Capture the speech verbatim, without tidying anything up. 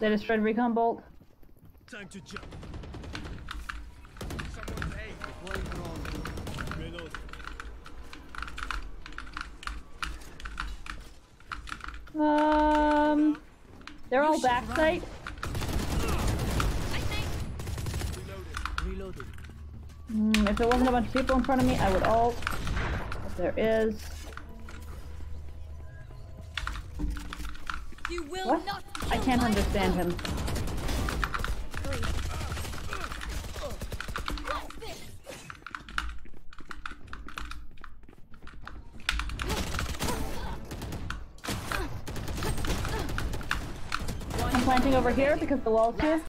They destroyed recon bolt. Time to jump. Someone's A. Deploying drone. Reload. Um, they're all backside. Reloading. Mm, if there wasn't a bunch of people in front of me, I would ult. But there is. You will What? not I can't understand him. I'm planting over here because the wall's here.